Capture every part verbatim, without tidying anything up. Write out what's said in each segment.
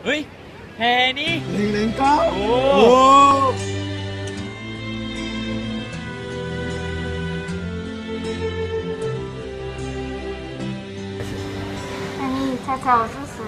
เฮ้ยแพรนี่หนึ่งหนึ่งเก้าโอ้那你猜猜我是谁？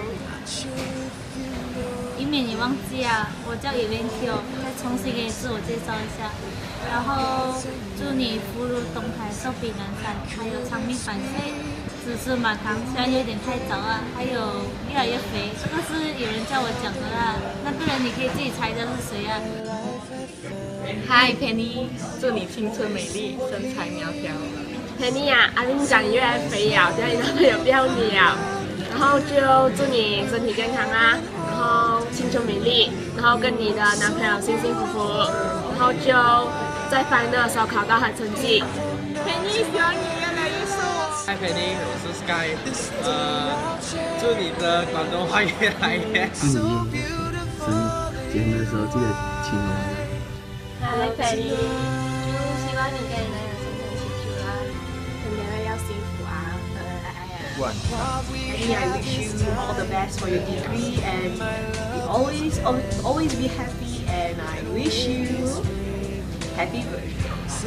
以免你忘记啊，我叫 Eventio， 再重新给你自我介绍一下。然后祝你福如东海，寿比南山，还有长命百岁，子孙满堂。虽然有点太早啊，还有越来越肥，这个是有人叫我讲的啦。那个人你可以自己猜一下是谁啊？ 嗨 Penny， 祝你青春美丽，身材苗条。 Penny 啊，阿玲讲你越来越肥了，叫你男朋友不要你了。然后就祝你身体健康啊，然后青春美丽，然后跟你的男朋友幸幸福福，然后就在 final 的时候考到好成绩。Penny 希望你越来越瘦哦。 Hi Penny， 我是 Sky， 呃，祝你的广东话越来越好。 祝你生节日的时候记得请我。 Hi Penny， 就希望你跟你男友身体幸福啊，你两个要幸福啊。 Penny, I wish you all the best for your degree and you always, always be happy and I wish you happy birthday.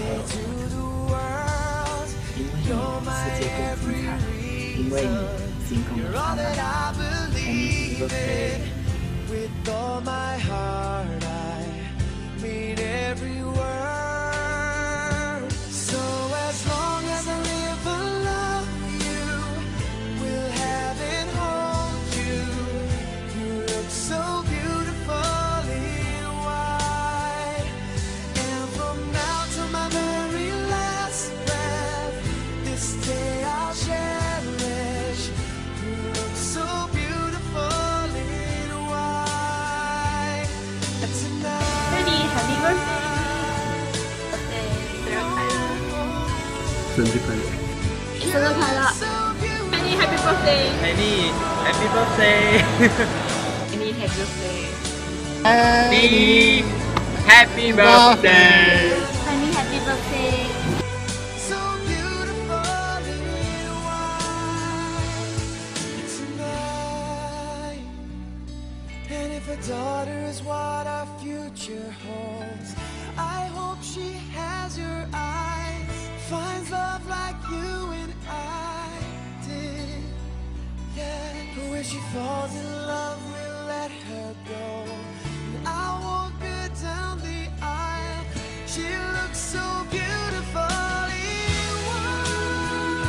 因为你世界更精彩，因为你星空的灿烂，Penny Happy Birthday。 With all my heart, I mean every word. So as long as I live, I love you. Will have and hold you. You look so beautifully white. And from now to my very last breath, this day I'll cherish. You look so beautifully white. And tonight, Penny, happy birthday! 生日快乐！ 生日快乐 Penny, happy birthday! Penny Happy Birthday Penny, happy birthday! Penny Happy Birthday Penny Happy Birthday！ so beautifully white tonight. And if a daughter is what our future holds, I hope she has your eyes, finds love like you and I did. Yeah, when she falls in love, we'll let her go. And I'll walk her down the aisle. She looks so beautifully white.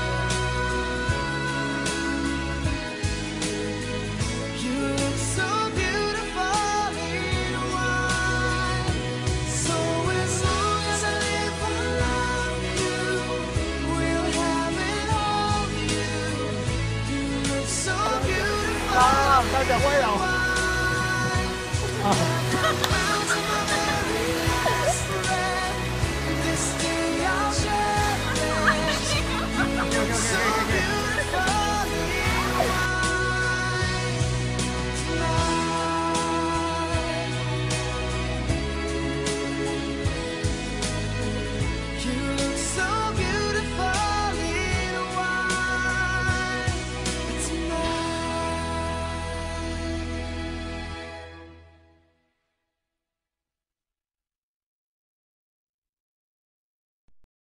You look so beautifully white. So as long as I live, I love you. We'll have it all you. You look so beautiful. 大家会了。 white.